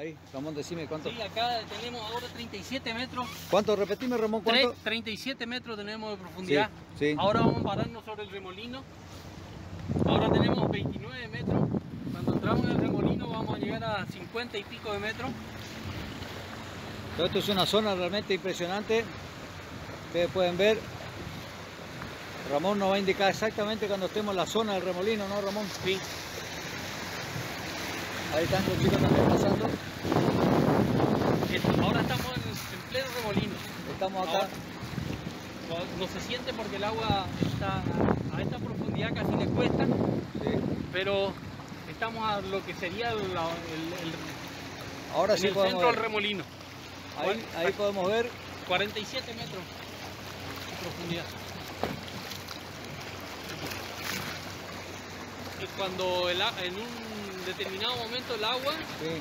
Ahí, Ramón, decime cuánto. Sí, acá tenemos ahora 37 metros. ¿Cuánto? Repetime, Ramón, ¿cuánto? 37 metros tenemos de profundidad. Sí, sí. Ahora vamos a pararnos sobre el remolino. Ahora tenemos 29 metros. Cuando entramos en el remolino vamos a llegar a 50 y pico de metros. Todo esto es una zona realmente impresionante. Ustedes pueden ver. Ramón nos va a indicar exactamente cuando estemos en la zona del remolino, ¿no, Ramón? Sí. Ahí están los chicos también pasando. Ahora estamos en pleno remolino. Estamos acá. Ahora, no se siente porque el agua está a esta profundidad, casi le cuesta. Sí. Pero estamos a lo que sería Ahora sí el podemos centro ver. del remolino. Ahí podemos ver. 47 metros de profundidad. Y cuando en un determinado momento el agua, Sí.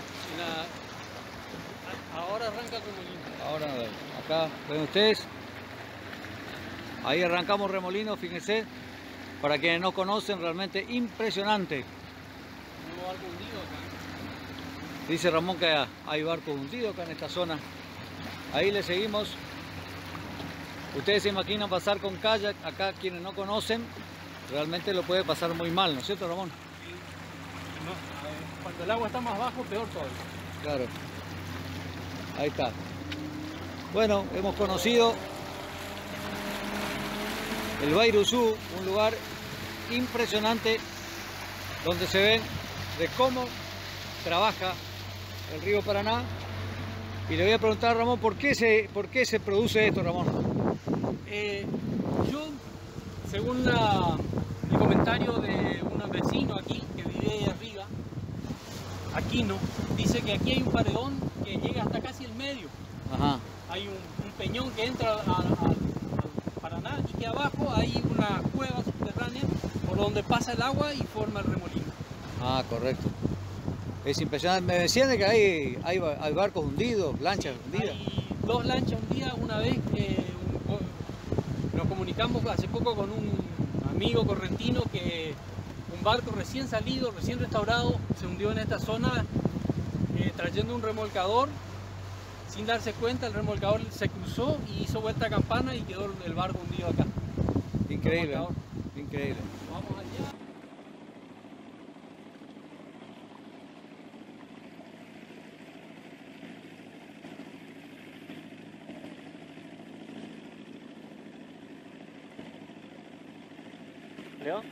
ahora arranca el remolino. Ahora, acá ven ustedes. Ahí arrancamos remolino, fíjense. Para quienes no conocen, realmente impresionante. Tenemos barco hundido acá. Dice Ramón que hay barco hundido acá en esta zona. Ahí le seguimos. Ustedes se imaginan pasar con kayak. Acá quienes no conocen, realmente lo puede pasar muy mal, ¿no es cierto, Ramón? Sí. No, cuando el agua está más bajo, peor todavía. Claro. Ahí está. Bueno, hemos conocido el Bairuzú, un lugar impresionante donde se ven de cómo trabaja el río Paraná. Y le voy a preguntar a Ramón por qué se produce esto, Ramón. Yo, según el comentario de un vecino aquí que vive ahí arriba, Aquino, dice que aquí hay un paredón que llega hasta casi el medio. Ajá. Hay un peñón que entra al Paraná y que abajo hay una cueva subterránea por donde pasa el agua y forma el remolino. Ah, correcto. Es impresionante. Me decían de que hay barcos hundidos, lanchas hundidas. Hay 2 lanchas hundidas. Una vez nos comunicamos hace poco con un amigo correntino que un barco recién salido, recién restaurado, se hundió en esta zona trayendo un remolcador. Sin darse cuenta, el remolcador se cruzó y hizo vuelta a campana y quedó el barco hundido acá. Increíble, increíble. Vamos allá. ¿Leo?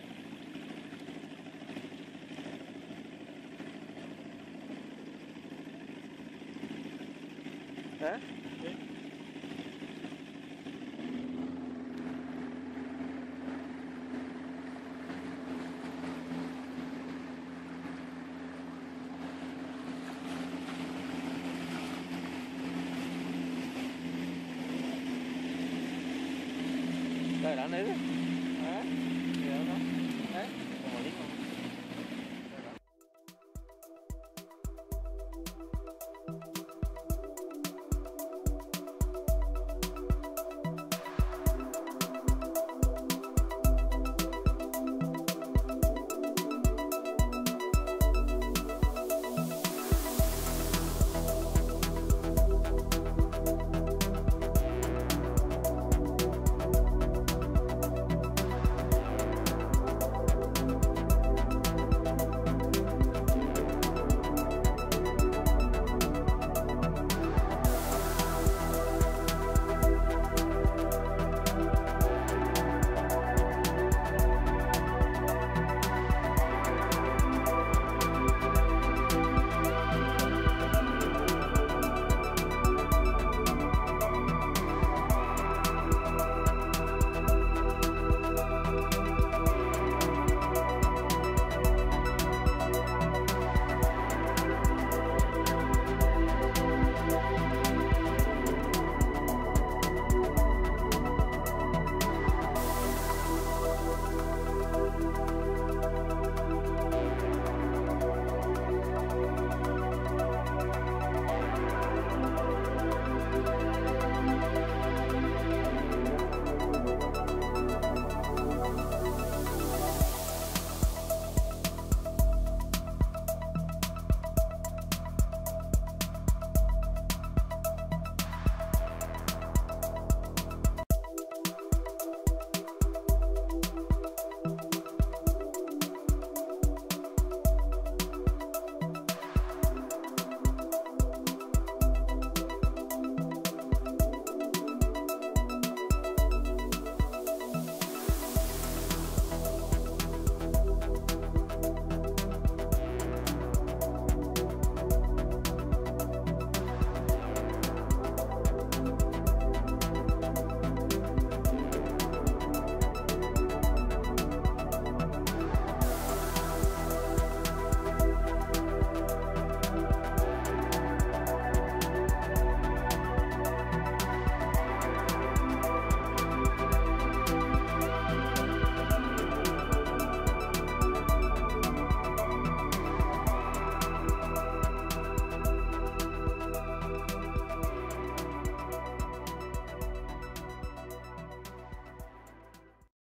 ¿Eh? Sí. ¿Está grande ese?